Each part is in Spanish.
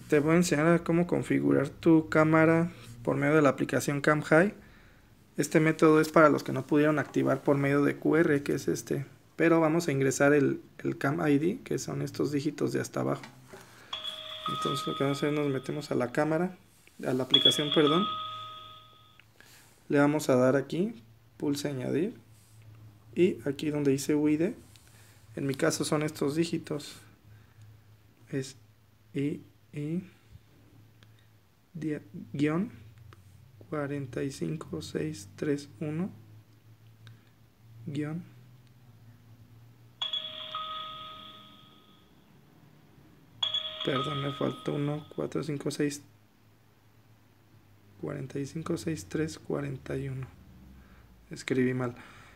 Te voy a enseñar a cómo configurar tu cámara por medio de la aplicación CamHi. Este método es para los que no pudieron activar por medio de QR, que es este. Pero vamos a ingresar el Cam ID, que son estos dígitos de hasta abajo. Entonces lo que vamos a hacer, nos metemos a la cámara, a la aplicación, perdón. Le vamos a dar aquí, pulse añadir. Y aquí donde dice UID, en mi caso son estos dígitos. Es guión 45631 guión perdón, me faltó 456 456341. Escribí mal.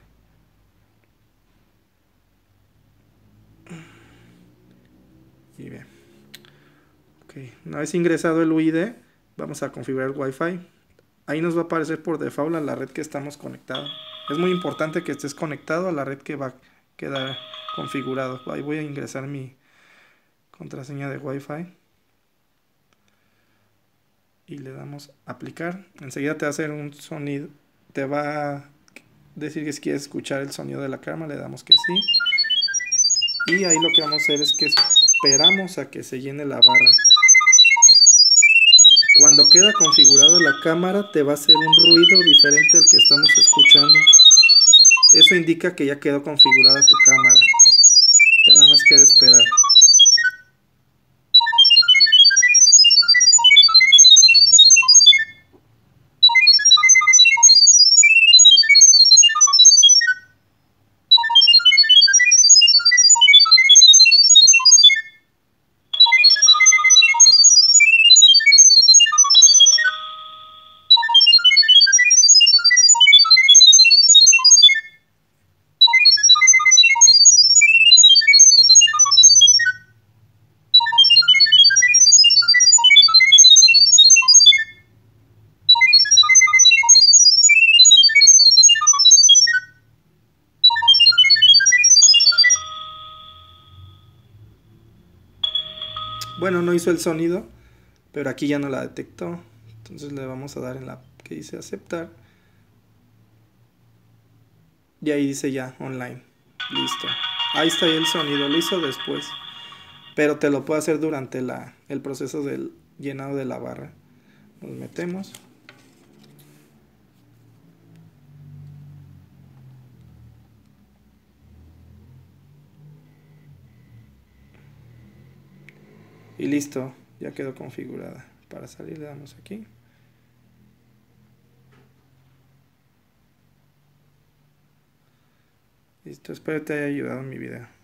Y bien. Ok, una vez ingresado el UID, vamos a configurar el Wi-Fi. Ahí nos va a aparecer por default a la red que estamos conectados. Es muy importante que estés conectado a la red que va a quedar configurado. Ahí voy a ingresar mi contraseña de Wi-Fi. Y le damos aplicar. Enseguida te va a hacer un sonido. Te va a decir que si quieres escuchar el sonido de la cámara, le damos que sí. Y ahí lo que vamos a hacer es que esperamos a que se llene la barra. Cuando queda configurada la cámara, te va a hacer un ruido diferente al que estamos escuchando. Eso indica que ya quedó configurada tu cámara. Ya nada más queda esperar. Bueno, no hizo el sonido, pero aquí ya no la detectó. Entonces le vamos a dar en la que dice aceptar. Y ahí dice ya online. Listo. Ahí está el sonido. Lo hizo después. Pero te lo puedo hacer durante el proceso del llenado de la barra. Nos metemos. Y listo. Ya quedó configurada. Para salir le damos aquí. Listo. Espero que te haya ayudado en mi video.